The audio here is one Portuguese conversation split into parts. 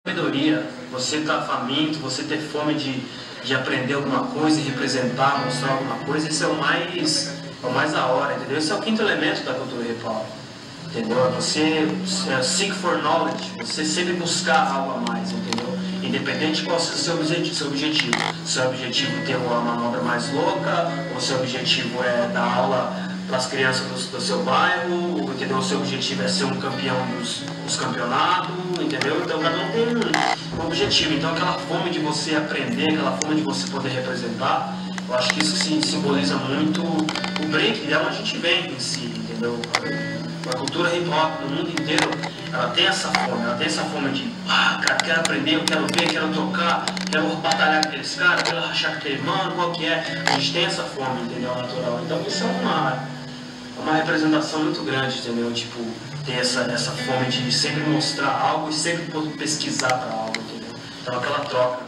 Sabedoria, você estar faminto, você ter fome de aprender alguma coisa, representar, mostrar alguma coisa, isso é o mais da hora, entendeu? Esse é o quinto elemento da cultura hip hop, entendeu? Você seek for knowledge, você sempre buscar algo a mais, entendeu? Independente de qual seja o seu objetivo. Seu objetivo é ter uma manobra mais louca, ou seu objetivo é dar aula para as crianças do seu bairro, entendeu? O seu objetivo é ser um campeão dos campeonatos, entendeu? Então cada um tem um objetivo. Então aquela fome de você aprender, aquela fome de você poder representar, eu acho que isso simboliza muito o break, de onde a gente vem em si, entendeu? A cultura hip hop no mundo inteiro, ela tem essa fome de, cara, quero aprender, eu quero ver, quero trocar, quero batalhar com aqueles caras, quero rachar com aquele mano, qual que é? A gente tem essa fome, entendeu? Natural. Então isso é uma representação muito grande, entendeu? Tipo, ter essa fome de sempre mostrar algo e sempre pesquisar para algo, entendeu? Então aquela troca.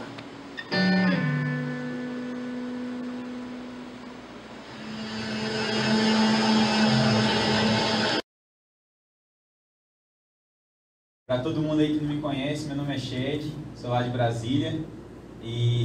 Para todo mundo aí que não me conhece, meu nome é Shed, sou lá de Brasília e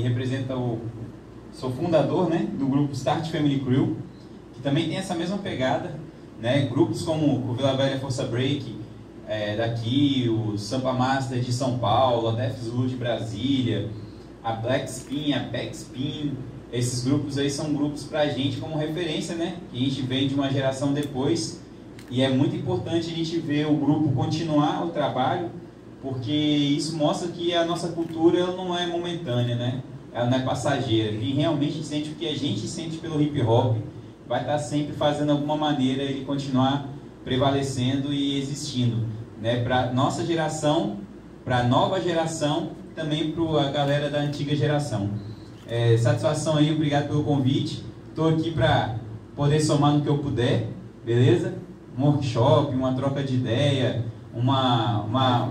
sou fundador, né, do grupo Start Family Crew, que também tem essa mesma pegada, né? Grupos como o Vila Velha Força Break daqui, o Sampa Master de São Paulo, a Death Zulu de Brasília, a Black Spin, a Back Spin, esses grupos aí são grupos para a gente como referência, né? Que a gente veio de uma geração depois. E é muito importante a gente ver o grupo continuar o trabalho, porque isso mostra que a nossa cultura ela não é momentânea, né? Ela não é passageira. Quem realmente sente o que a gente sente pelo hip hop vai estar sempre fazendo alguma maneira ele continuar prevalecendo e existindo, né? Para nossa geração, para a nova geração, também para a galera da antiga geração. Satisfação aí, obrigado pelo convite. Estou aqui para poder somar no que eu puder, beleza? Um workshop, uma troca de ideia, uma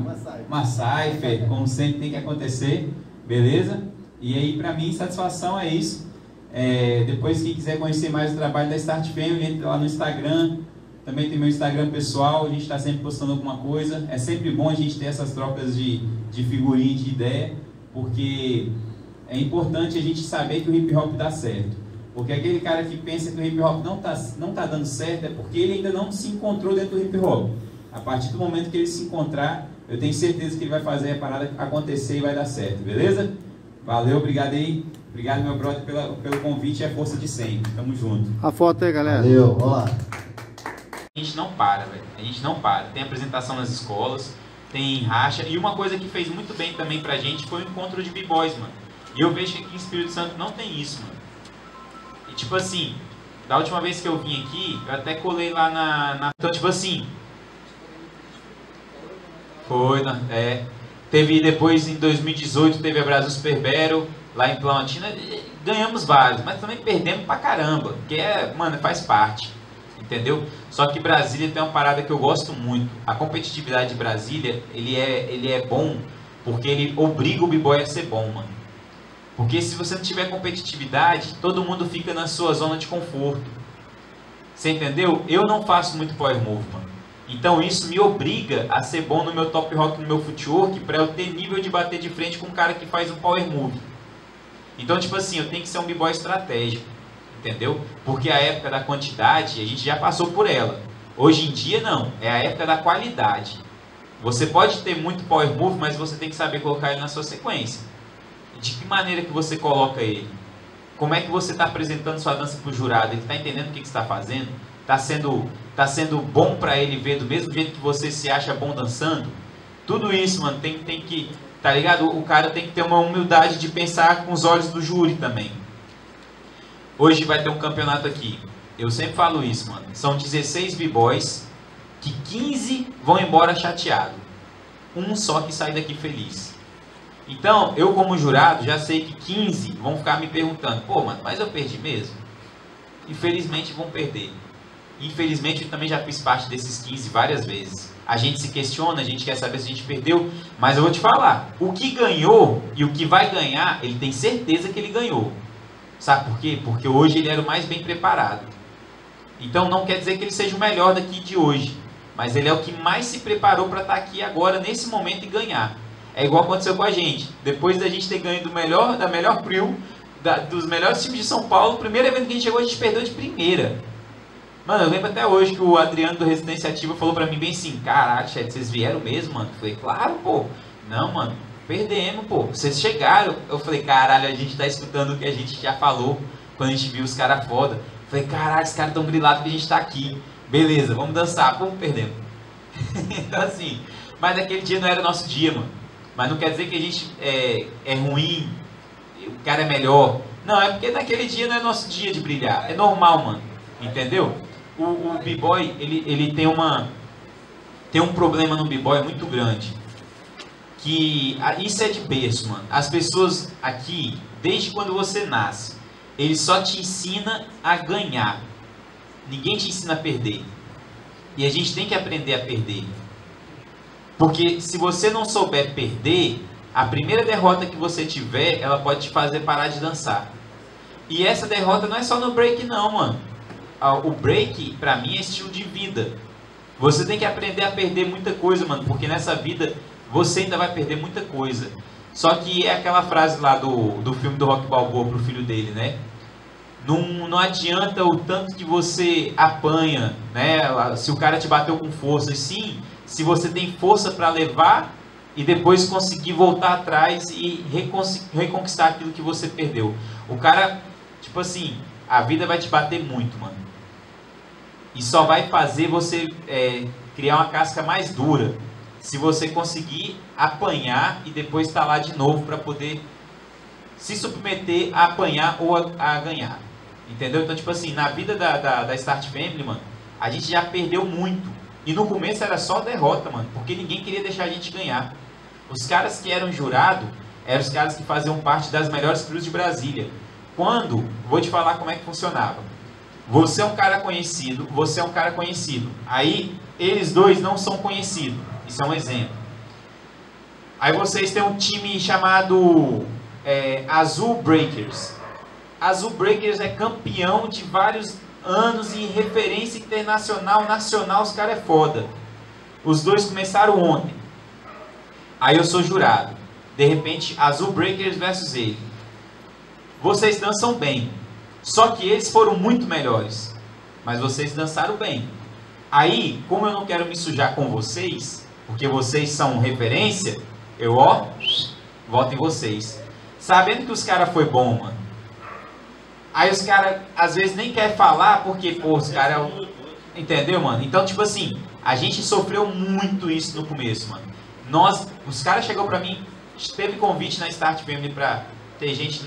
cypher, como sempre tem que acontecer, beleza? E aí, para mim, satisfação é isso. Depois, quem quiser conhecer mais o trabalho da Start Family, entra lá no Instagram. Também tem meu Instagram pessoal, a gente está sempre postando alguma coisa. É sempre bom a gente ter essas trocas de figurinha, de ideia, porque é importante a gente saber que o hip hop dá certo. Porque aquele cara que pensa que o hip hop não tá dando certo é porque ele ainda não se encontrou dentro do hip hop. A partir do momento que ele se encontrar, eu tenho certeza que ele vai fazer a parada acontecer e vai dar certo, beleza? Valeu, obrigado aí. Obrigado, meu brother, pelo convite e a força de sempre. Tamo junto. A foto aí, galera. Valeu, vamos lá. A gente não para, velho. A gente não para. Tem apresentação nas escolas, tem racha. E uma coisa que fez muito bem também pra gente foi o encontro de b-boys, mano. E eu vejo que aqui em Espírito Santo não tem isso, mano. E tipo assim, da última vez que eu vim aqui, eu até colei lá Então, tipo assim... Teve depois, em 2018, teve a Brasil Super Battle, lá em Plantina. Ganhamos vários, mas também perdemos pra caramba. Que mano, faz parte. Entendeu? Só que Brasília tem uma parada que eu gosto muito. A competitividade de Brasília, ele é bom porque ele obriga o b-boy a ser bom, mano. Porque se você não tiver competitividade, todo mundo fica na sua zona de conforto. Você entendeu? Eu não faço muito power move, mano. Então isso me obriga a ser bom no meu top rock, no meu footwork, para eu ter nível de bater de frente com um cara que faz um power move. Então, tipo assim, eu tenho que ser um b-boy estratégico. Entendeu? Porque a época da quantidade, a gente já passou por ela. Hoje em dia, não. É a época da qualidade. Você pode ter muito power move, mas você tem que saber colocar ele na sua sequência. De que maneira que você coloca ele? Como é que você está apresentando sua dança para o jurado? Ele está entendendo o que você está fazendo? Está sendo bom para ele ver do mesmo jeito que você se acha bom dançando? Tudo isso, mano, tem que... Tá ligado? O cara tem que ter uma humildade de pensar com os olhos do júri também. Hoje vai ter um campeonato aqui. Eu sempre falo isso, mano. São 16 b-boys, que 15 vão embora chateado. Um só que sai daqui feliz. Então, eu como jurado, já sei que 15 vão ficar me perguntando: pô, mano, mas eu perdi mesmo? Infelizmente vão perder. Infelizmente eu também já fiz parte desses 15 várias vezes. A gente se questiona, a gente quer saber se a gente perdeu. Mas eu vou te falar, o que ganhou e o que vai ganhar, ele tem certeza que ele ganhou. Sabe por quê? Porque hoje ele era o mais bem preparado. Então não quer dizer que ele seja o melhor daqui de hoje. Mas ele é o que mais se preparou para estar aqui agora, nesse momento, e ganhar. É igual aconteceu com a gente. Depois da gente ter ganho da melhor crew, dos melhores times de São Paulo, o primeiro evento que a gente chegou, a gente perdeu de primeira. Mano, eu lembro até hoje que o Adriano do Resistência Ativa falou pra mim bem assim, caralho, chat, vocês vieram mesmo, mano? Eu falei, claro, pô. Não, mano, perdemos, pô. Vocês chegaram. Eu falei, caralho, a gente tá escutando o que a gente já falou quando a gente viu os caras foda. Eu falei, caralho, os caras tão grilados que a gente tá aqui. Beleza, vamos dançar. Pô, perdemos. Então assim, mas naquele dia não era o nosso dia, mano. Mas não quer dizer que a gente é ruim, o cara é melhor. Não, é porque naquele dia não é nosso dia de brilhar. É normal, mano. Entendeu? O B-Boy, ele tem um problema no B-Boy muito grande. Que isso é de berço, mano. As pessoas aqui, desde quando você nasce, ele só te ensina a ganhar. Ninguém te ensina a perder. E a gente tem que aprender a perder. Porque se você não souber perder, a primeira derrota que você tiver, ela pode te fazer parar de dançar. E essa derrota não é só no break não, mano. O break, pra mim, é estilo de vida. Você tem que aprender a perder muita coisa, mano. Porque nessa vida, você ainda vai perder muita coisa. Só que é aquela frase lá do filme do Rock Balboa pro filho dele, né? Não adianta o tanto que você apanha, né? Se o cara te bateu com força, e sim, se você tem força para levar e depois conseguir voltar atrás e reconquistar aquilo que você perdeu. O cara, tipo assim, a vida vai te bater muito, mano. E só vai fazer você criar uma casca mais dura se você conseguir apanhar e depois estar lá de novo para poder se submeter a apanhar ou a ganhar. Entendeu? Então, tipo assim, na vida da Start Family, mano, a gente já perdeu muito. E no começo era só derrota, mano, porque ninguém queria deixar a gente ganhar. Os caras que eram jurado eram os caras que faziam parte das melhores crews de Brasília. Vou te falar como é que funcionava. Você é um cara conhecido, você é um cara conhecido. Aí, eles dois não são conhecidos. Isso é um exemplo. Aí vocês têm um time chamado Azul Breakers. Azul Breakers é campeão de vários anos e referência internacional, nacional, os caras é foda. Os dois começaram ontem. Aí eu sou jurado. De repente, Azul Breakers versus ele. Vocês dançam bem. Só que eles foram muito melhores. Mas vocês dançaram bem. Aí, como eu não quero me sujar com vocês, porque vocês são referência, eu voto em vocês. Sabendo que os caras foi bom, mano. Aí os caras, às vezes, nem querem falar, porque, pô, os caras... Entendeu, mano? Então, tipo assim, a gente sofreu muito isso no começo, mano. Os caras chegou pra mim, teve convite na Start Family pra ter gente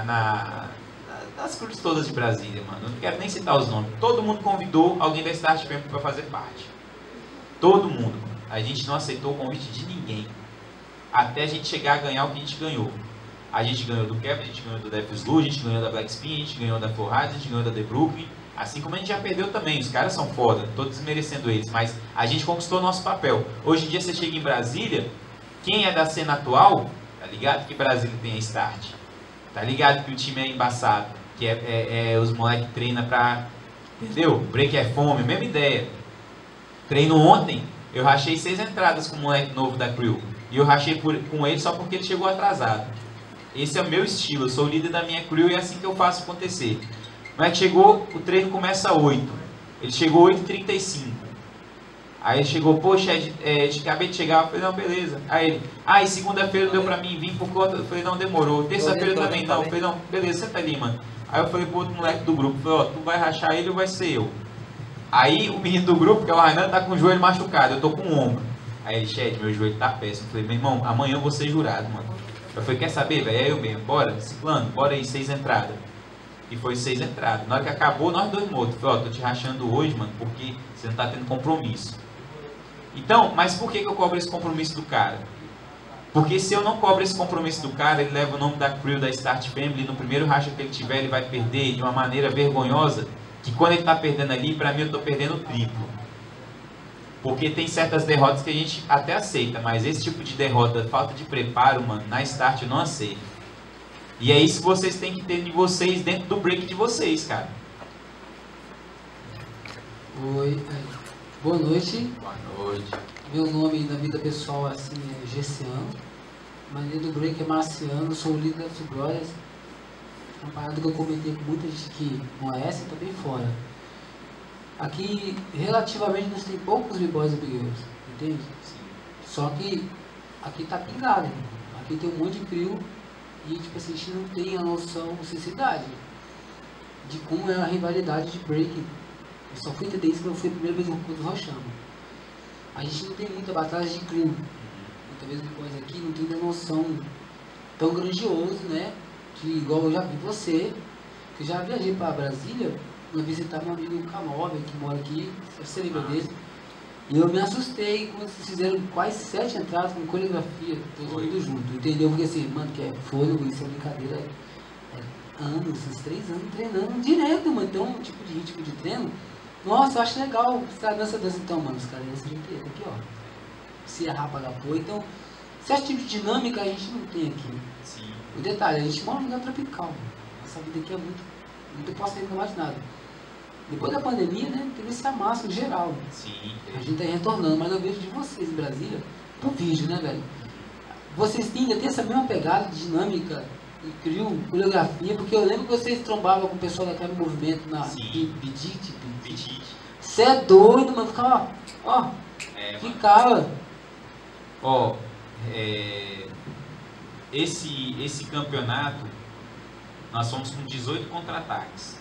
nas cruzes todas de Brasília, mano. Eu não quero nem citar os nomes. Todo mundo convidou alguém da Start Family pra fazer parte. Todo mundo, mano. A gente não aceitou o convite de ninguém. Até a gente chegar a ganhar o que a gente ganhou. A gente ganhou do Kevin, a gente ganhou do Death Slew, a gente ganhou da Black Spin, a gente ganhou da Floride, a gente ganhou da The Brooklyn. Assim como a gente já perdeu também, os caras são foda, tô desmerecendo eles, mas a gente conquistou o nosso papel. Hoje em dia você chega em Brasília, quem é da cena atual, tá ligado que Brasília tem a Start, tá ligado que o time é embaçado, que os moleques treinam pra, entendeu? Break é fome, mesma ideia. Treino ontem, eu rachei 6 entradas com o moleque novo da crew, e eu rachei com ele só porque ele chegou atrasado. Esse é o meu estilo, eu sou o líder da minha crew e é assim que eu faço acontecer. Mas chegou, o treino começa às 8. Ele chegou às 8h35. Aí ele chegou, poxa, acabei de chegar. Eu falei, não, beleza. Aí ele, e segunda-feira deu pra mim vir por conta. Eu falei, não, demorou. Terça-feira também não. Eu falei, não, beleza, senta ali, mano. Aí eu falei pro outro moleque do grupo, falei, tu vai rachar ele ou vai ser eu? Aí o menino do grupo, que é o Rainan, tá com o joelho machucado, eu tô com o ombro. Aí ele, Chad, meu joelho tá péssimo. Eu falei, meu irmão, amanhã eu vou ser jurado, mano. Eu falei, quer saber, velho? É eu mesmo, bora, ciclano, bora aí, 6 entradas. E foi 6 entradas. Na hora que acabou, nós dois mortos. Eu falei, tô te rachando hoje, mano, porque você não tá tendo compromisso. Então, mas por que eu cobro esse compromisso do cara? Porque se eu não cobro esse compromisso do cara, ele leva o nome da crew, da Start Family, no primeiro racha que ele tiver, ele vai perder de uma maneira vergonhosa, que quando ele tá perdendo ali, pra mim eu tô perdendo o triplo. Porque tem certas derrotas que a gente até aceita, mas esse tipo de derrota, falta de preparo, mano, na Start eu não aceito. E é isso que vocês têm que ter de vocês dentro do break de vocês, cara. Oi, boa noite. Boa noite. Meu nome na vida pessoal assim é Gessiano. A maneira do break é marciano, sou o líder das Brothers. É uma parada que eu comentei com muita gente aqui no AS e também fora. Aqui, relativamente, nós tem poucos b-boys e b-girls, entende? Sim. Só que aqui tá pingado, né? Aqui tem um monte de crew e, tipo assim, a gente não tem a noção, necessidade de como é a rivalidade de breaking. Eu só fui entender isso quando eu fui a primeira vez no curso do Rochama. A gente não tem muita batalha de crew. Muitas vezes depois aqui não tem noção tão grandioso, né? Que igual eu já vi você, que eu já viajei para Brasília para visitar meu amigo Camóvel, que mora aqui, você lembra dele? E eu me assustei quando vocês fizeram quase 7 entradas com coreografia, todo mundo junto, entendeu? Porque assim, mano, que é fôlego, isso é brincadeira, anos, esses 3 anos treinando direto, mano. Então, um tipo de ritmo de treino, nossa, eu acho legal. Os caras dançam então, mano, os caras dançam de inteiro, aqui ó. Se errar para apoio, então, certo tipo de dinâmica a gente não tem aqui. Sim. O detalhe, a gente mora num lugar tropical, mano. Nossa vida aqui é muito, não posso ter mais nada. Depois da pandemia, né, teve esse amasso geral. Sim. A gente tá retornando, mas eu vejo de vocês em Brasília, por vídeo, né, velho? Vocês ainda tem essa mesma pegada de dinâmica, e criam coreografia, porque eu lembro que vocês trombavam com o pessoal daquele movimento na Bidite. Você é doido, mano, ficava, ó, ficava. Ó, esse campeonato, nós fomos com 18 contra-ataques.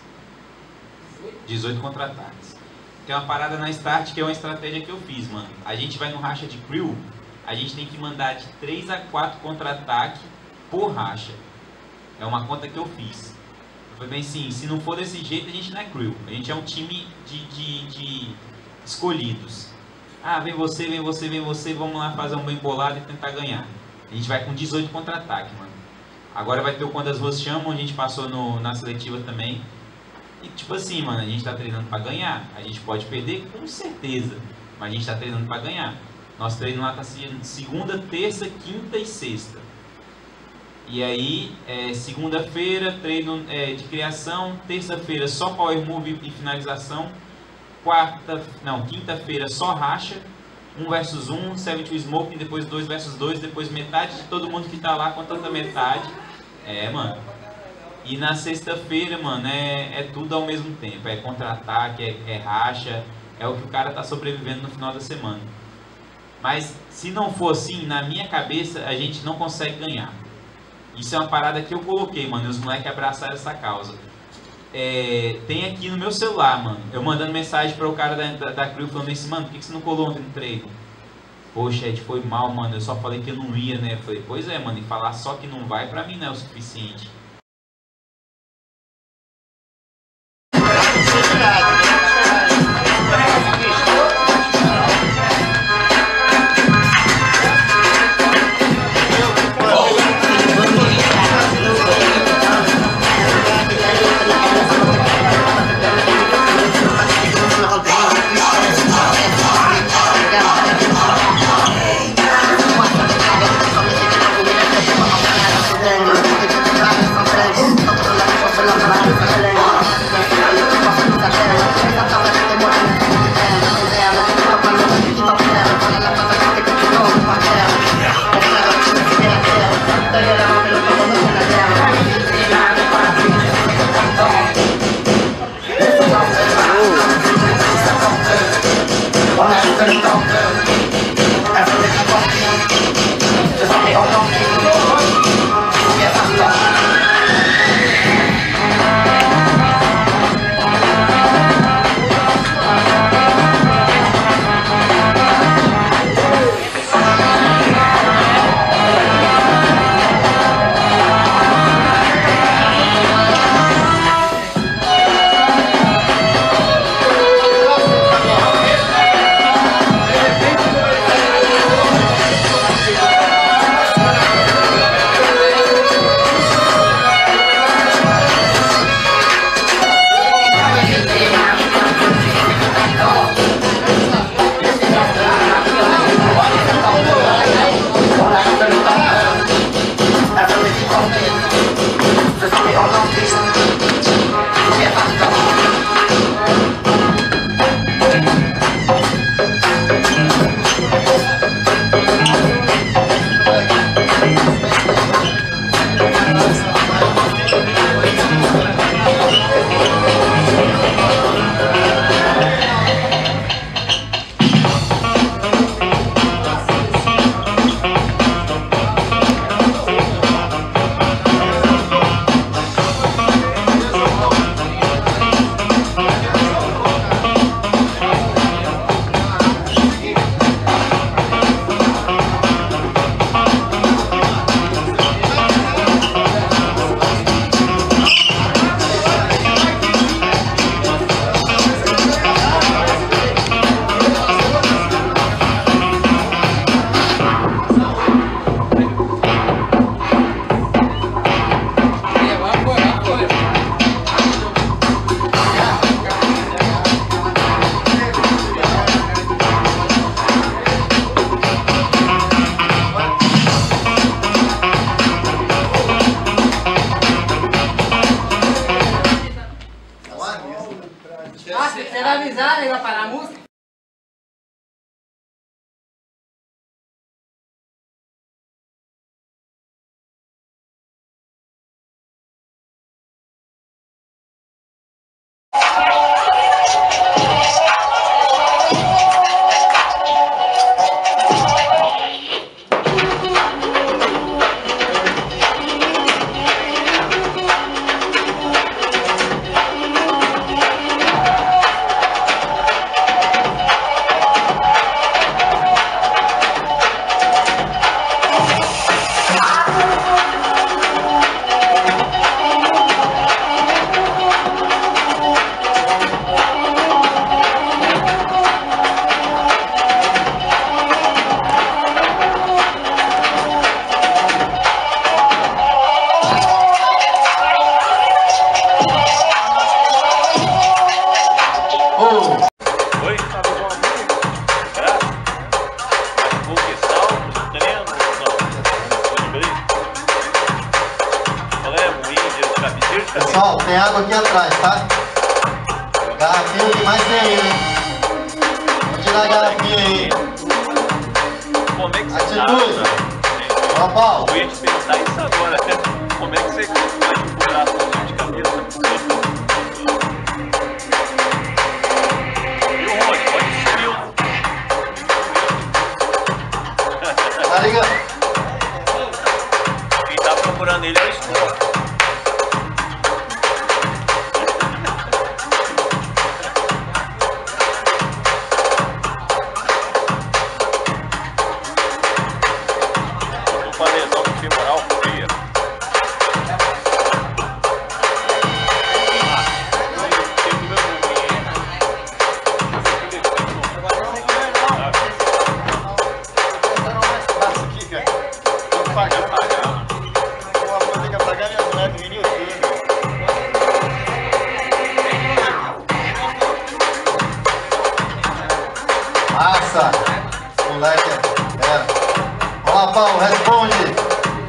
18 contra-ataques. Tem uma parada na Start que é uma estratégia que eu fiz, mano. A gente vai no racha de crew, a gente tem que mandar de 3 a 4 contra-ataque por racha. É uma conta que eu fiz. Eu falei bem assim, se não for desse jeito, a gente não é crew. A gente é um time de escolhidos. Ah, vem você, vem você, vem você, vamos lá fazer um bem bolado e tentar ganhar. A gente vai com 18 contra-ataque, mano. Agora vai ter o Quando as Ruas Chamam, a gente passou na seletiva também. E tipo assim, mano, a gente tá treinando pra ganhar. A gente pode perder com certeza, mas a gente tá treinando pra ganhar. Nosso treino lá tá sendo segunda, terça, quinta e sexta. E aí, segunda-feira, treino de criação. Terça-feira, só power move e finalização. Quinta-feira, só racha. 1 versus 1, 7 to smoking, depois 2 versus 2, depois metade de todo mundo que tá lá contra outra metade. Mano. E na sexta-feira, mano, é tudo ao mesmo tempo. É contra-ataque, é racha, é o que o cara tá sobrevivendo no final da semana. Mas se não for assim, na minha cabeça, a gente não consegue ganhar. Isso é uma parada que eu coloquei, mano, e os moleques abraçaram essa causa. Tem aqui no meu celular, mano, eu mandando mensagem para o cara da crew falando assim, mano, por que você não colou ontem no treino? Poxa, Ed, foi mal, mano, eu só falei que eu não ia, né? Eu falei, pois é, mano, e falar só que não vai pra mim não é o suficiente. Thank you. tem água aqui atrás, tá? Garrafinha que mais tem aí, hein? Vou tirar a garrafinha aí. Como é que você Atitude. tá? Ó, Paulo. Eu ia te perguntar isso agora. Como é que você vai curar a sua de cabeça? E o Rony, pode subir. Tá ligado? Quem tá procurando ele é o Scott. Eu falei, só no femoral fria. Massa! Moleque, Vamos lá, Paulo, responde!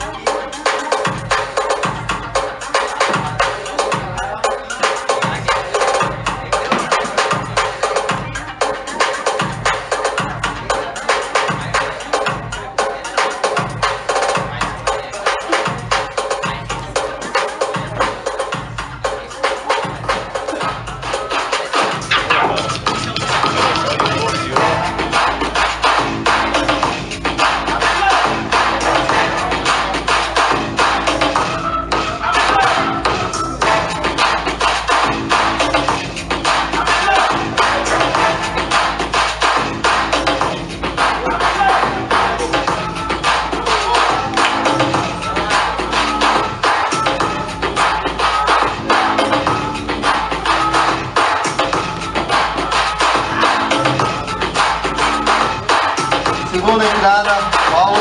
Segunda entrada, Paulo.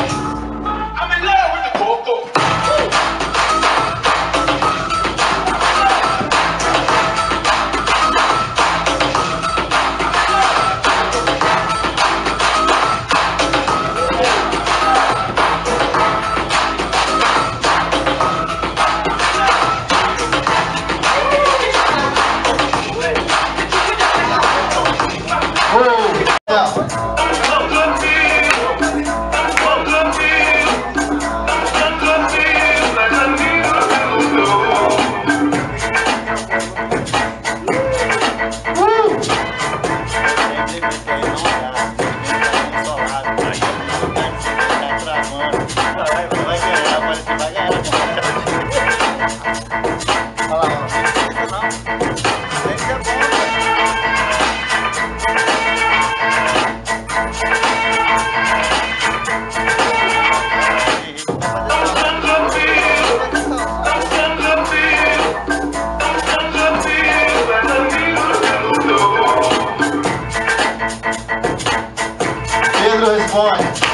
Pedro responde.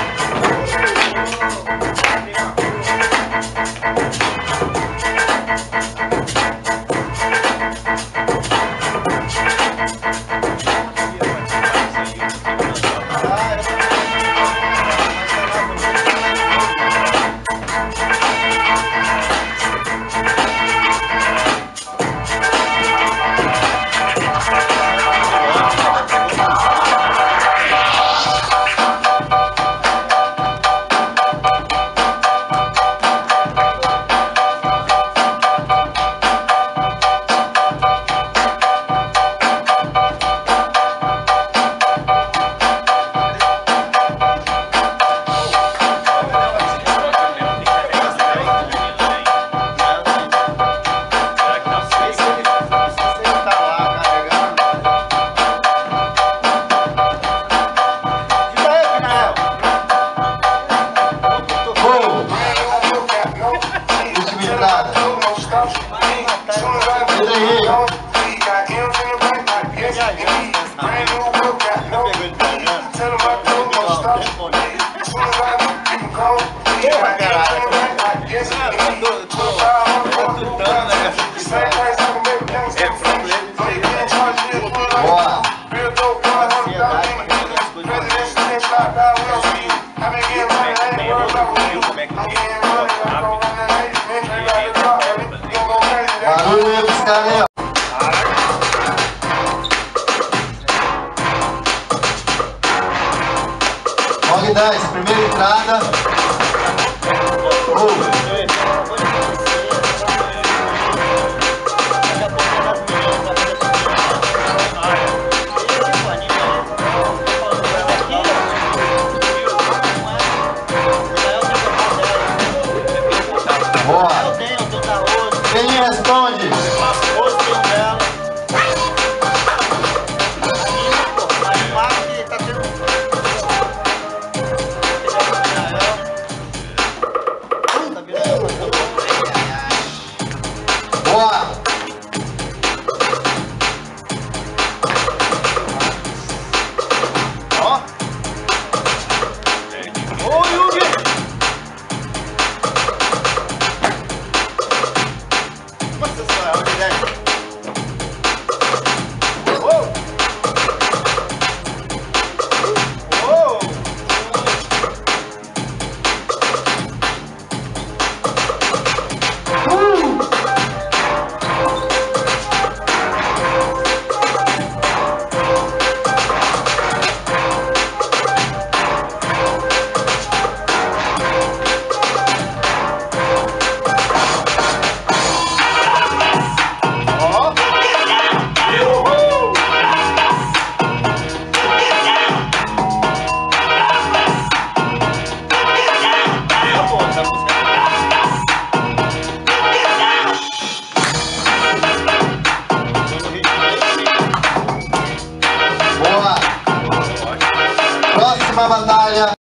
Top 10, primeira entrada. Boa. Quem responde? Próxima batalha.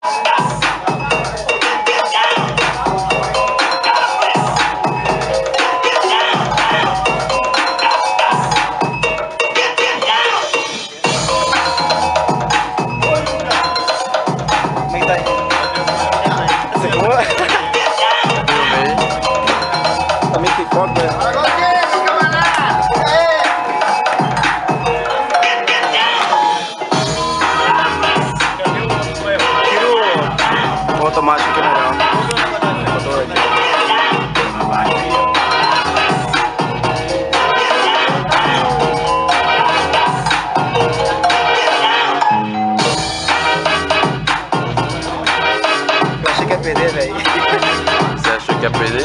Automático aqui melhor. Eu achei que ia perder, velho. Você achou que ia perder?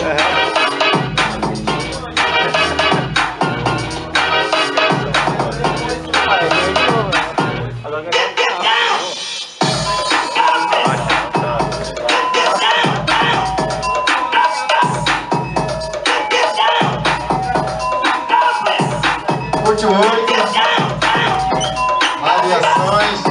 Último 8. Variações.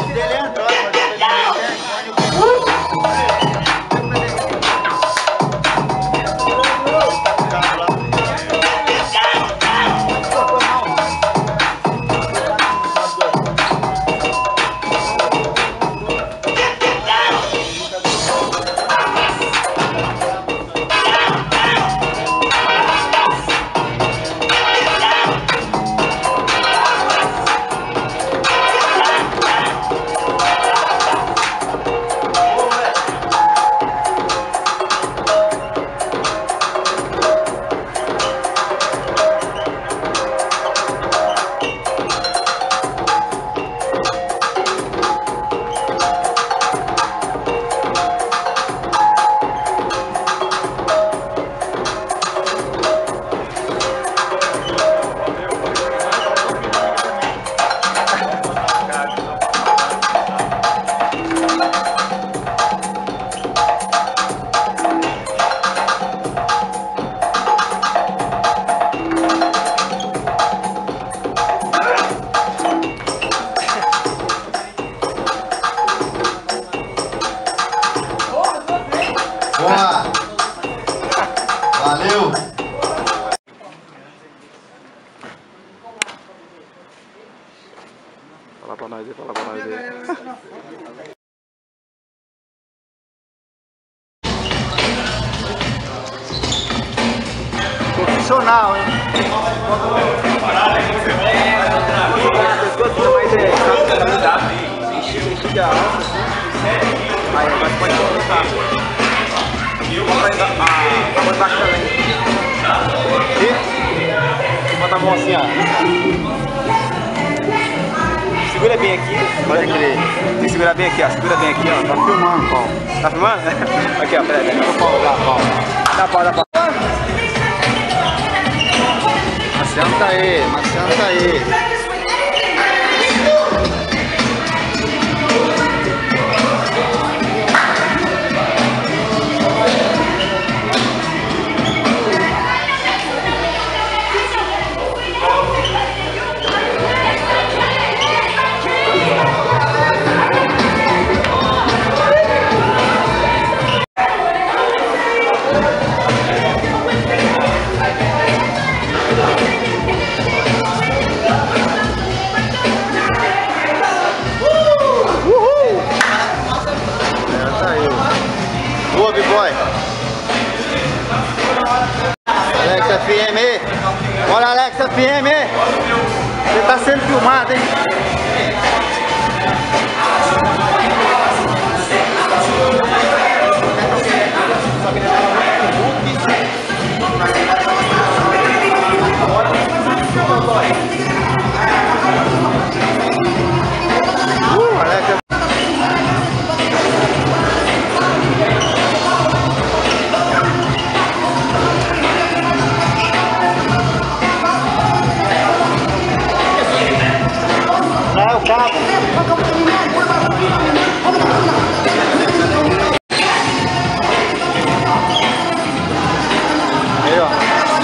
Boa! Valeu! Fala pra nós aí, fala pra nós aí. Profissional, hein? Aí, mas pode colocar. Vou embaixo também. E bota a mão assim, ó. Segura bem bem aqui. Pode crer. Tem que segurar bem aqui, ó. Segura bem aqui, ó. Tá filmando, Paulo. Tá filmando? Aqui, ó. Peraí. Dá pau, dá pau. Dá pau, dá pau. Marciano tá aí, Marciano tá aí. Boa, B-Boy. Alex FM. Bora, Alex FM. Você tá sendo filmado, hein? Alex. É o cabo. Aí, ó.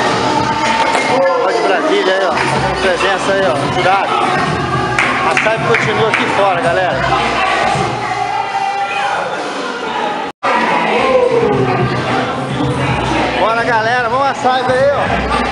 Ó de Brasília aí, ó. Fazendo presença aí, ó. Jurado. A Saiba continua aqui fora, galera. Bora, galera. Vamos a Saiba aí, ó.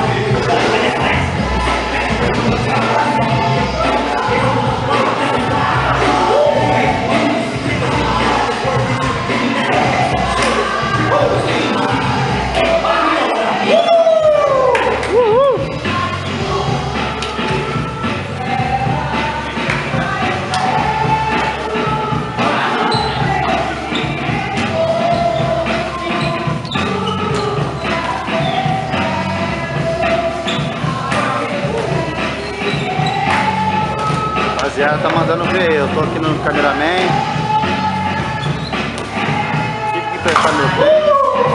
Rapaziada, tá mandando ver, eu tô aqui no cameraman. Tive que prestar meu tênis.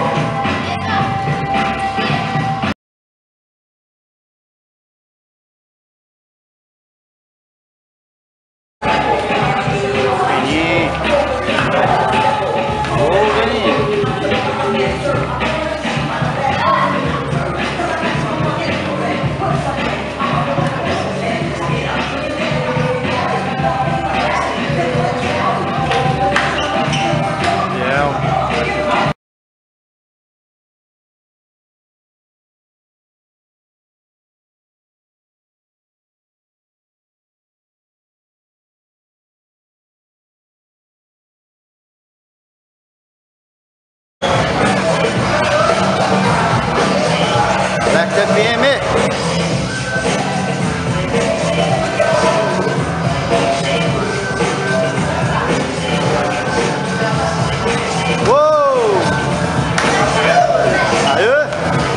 Alex FM. Uou! Aê!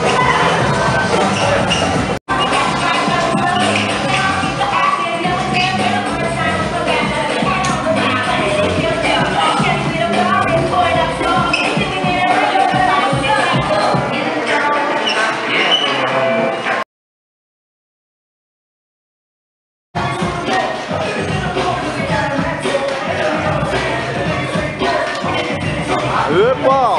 Epa!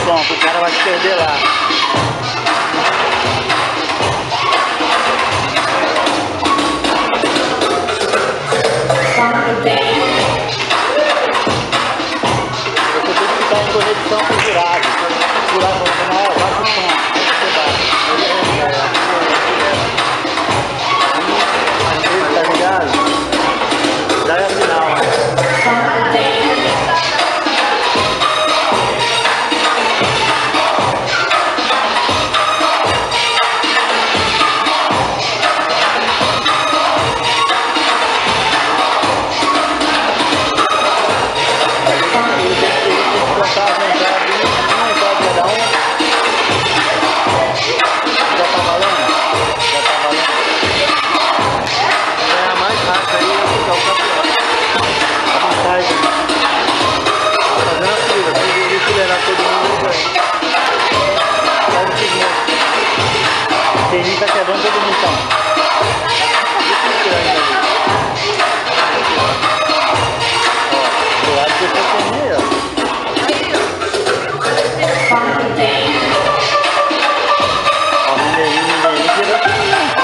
som, que o cara vai se perder lá. Você tem que ficar em conexão com o jurado. O jurado vai falar, baixa o som. Tá ligado? Já é a final, né? Ele tá quebrando todo mundo, então. Ó, do lado que eu tô aí, ó. Ó, mineirinho, quebrou tudo.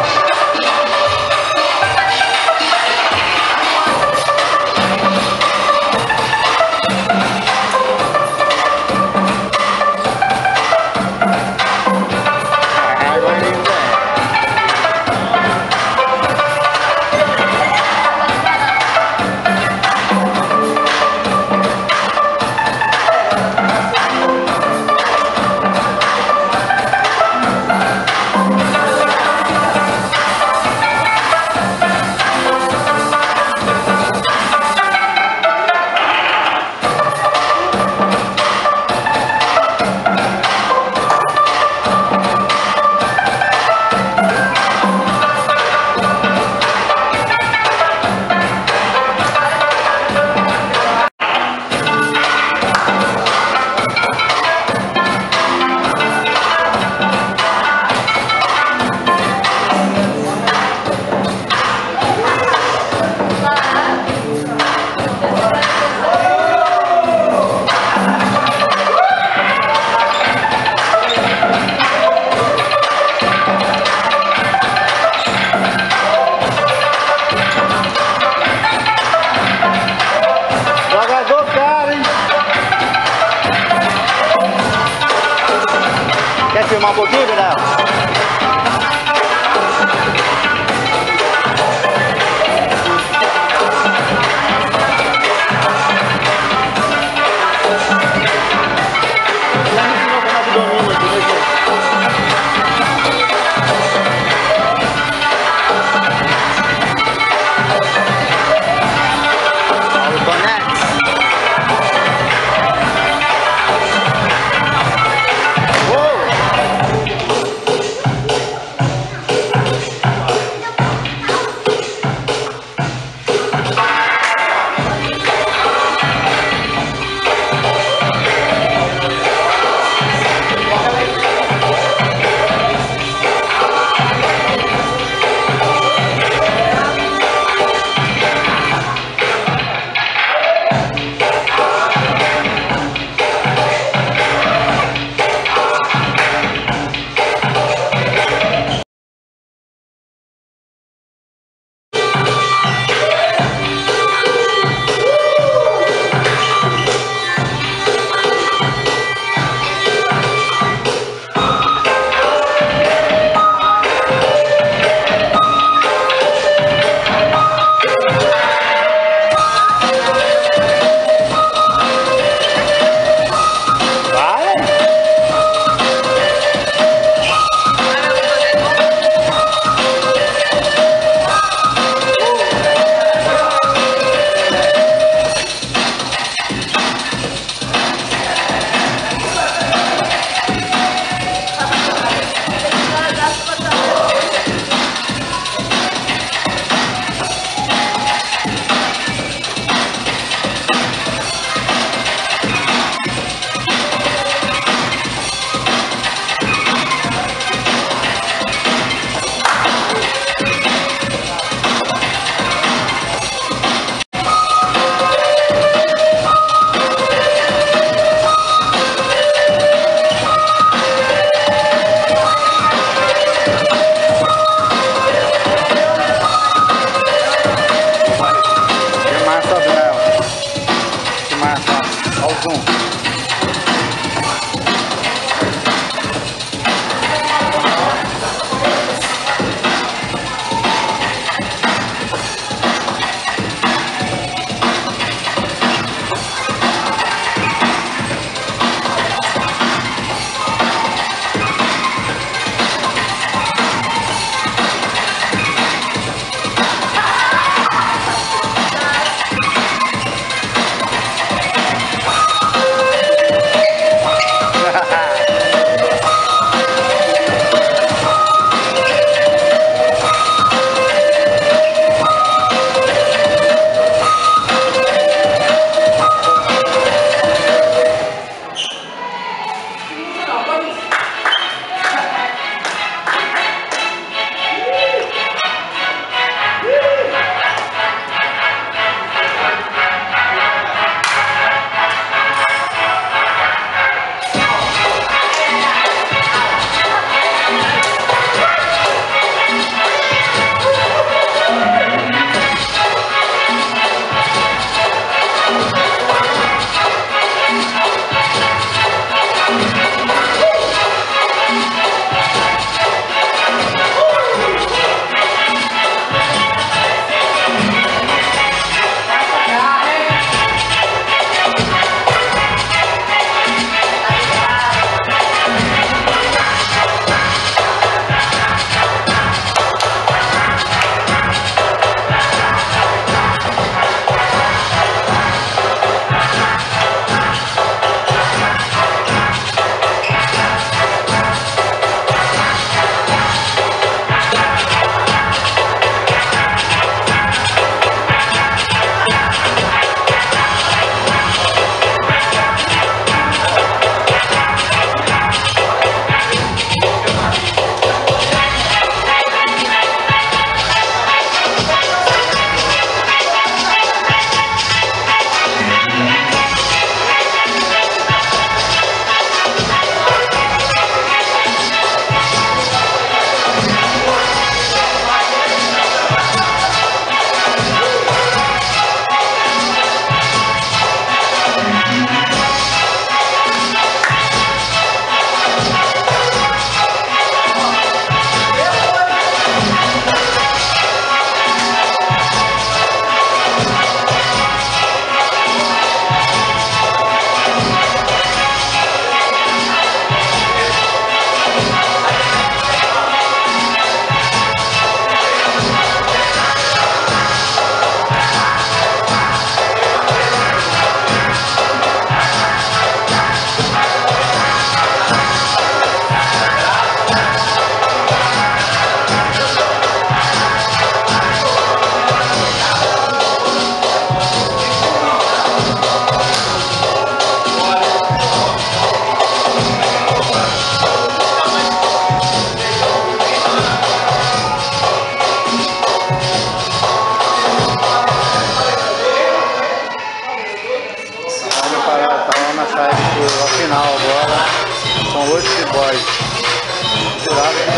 Quer filmar um pouquinho, Vidal?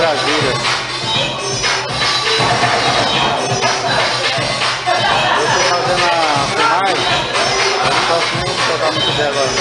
Brasília. Eu tô fazendo a filmagem, eu não posso nem tocar muito bem agora.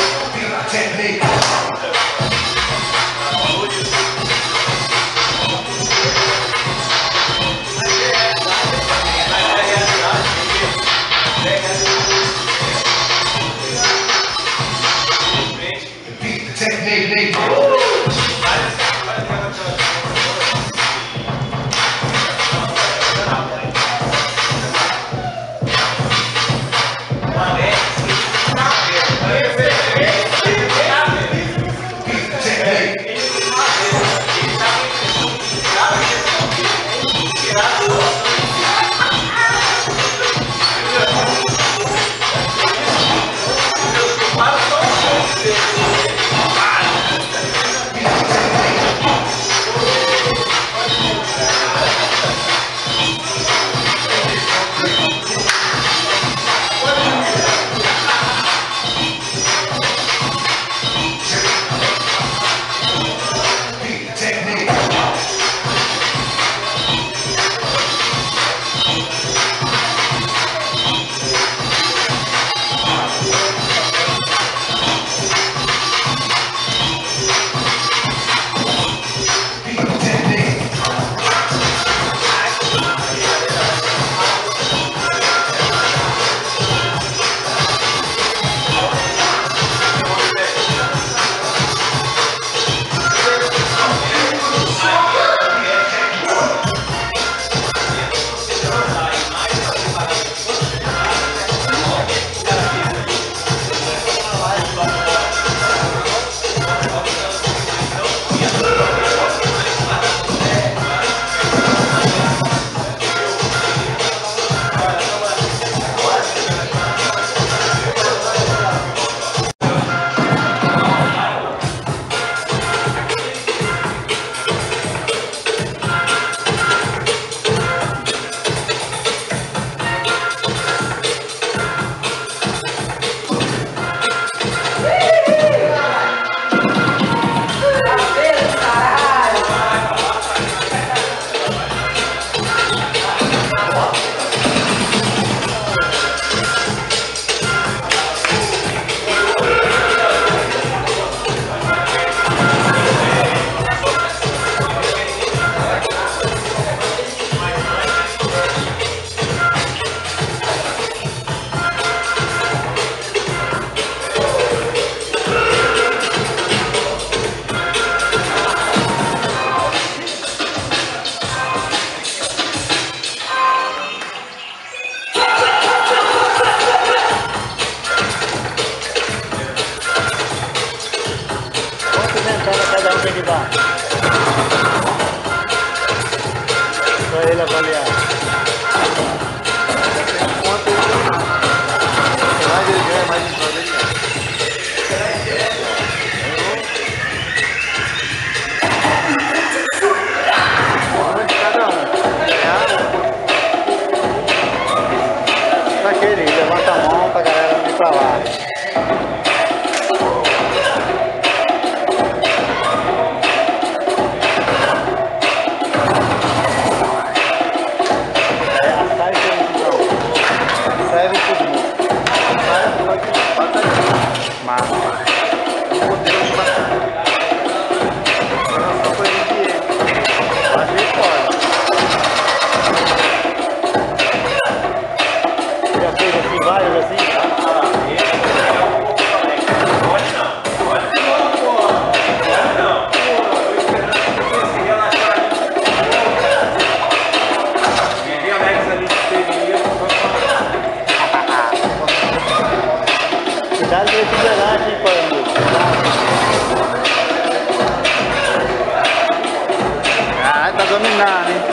Cada um tem que dar. Pra ele avaliar. Quanto mais ele ganha, mais ele ganha. Cada um. Pra aquele, levanta a mão pra galera não ir pra lá. Cuidado com esse garagem, Pânico. Ah, tá dominando, hein?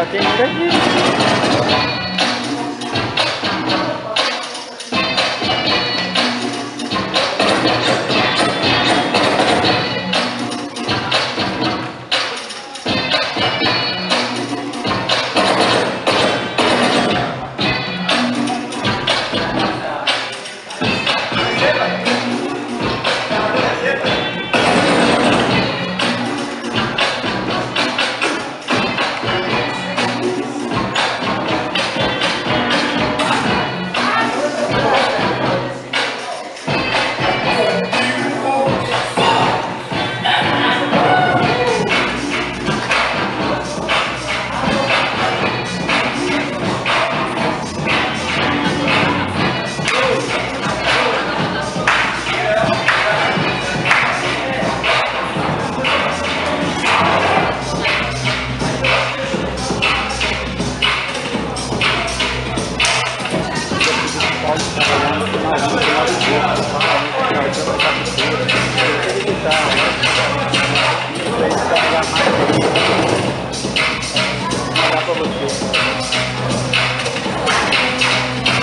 tem muita aqui.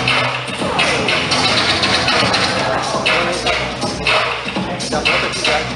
Já volta aqui já.